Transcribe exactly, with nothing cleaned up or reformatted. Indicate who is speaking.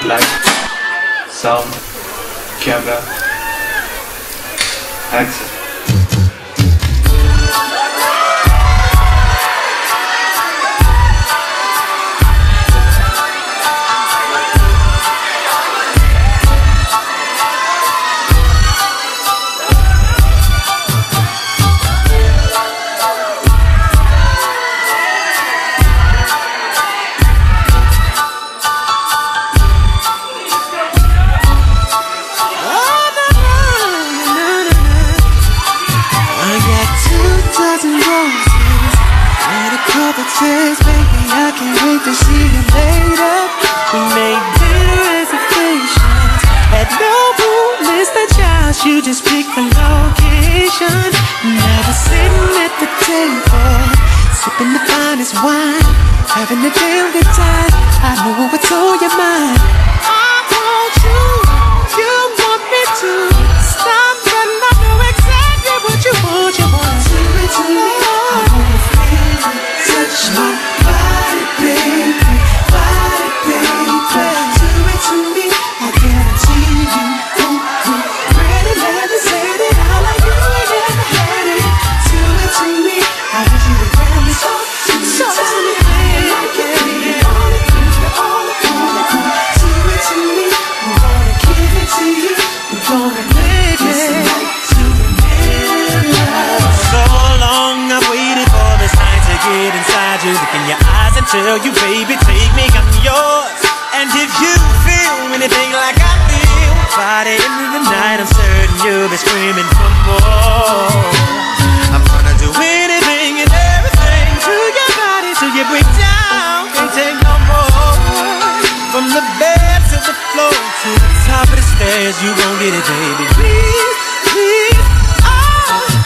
Speaker 1: Light, sound, camera, action.
Speaker 2: Says, baby, I can't wait to see you later. We made dinner reservations at Noble, Mister Giles. You just pick the location. Now we're sitting at the table, sipping the finest wine, having a damn good time. I know what's on your mind. I want you, you want me to stop, but I know exactly what you want. You want to do it to me. I wanna feel it. Touch my body, baby, body, baby. Do it to me, I guarantee you. Ooh, ooh. Ready, let me say it out like you ain't never had it. Do it to me, I want you to grab me so, so to me, baby. You want it, you all want it. Do it to me, I'm gonna give it to you. I'm gonna make this night to remember. So long I've waited for this night to get inside you, look in your eyes and tell you, baby, take me, I'm yours. And if you feel anything like I feel, by the end of the night, I'm certain you'll be screaming for more. I'm gonna do anything and everything to your body till you break down, can't take no more. From the bed to the floor to the top of the stairs, you gon' get it, baby. Please, please, oh.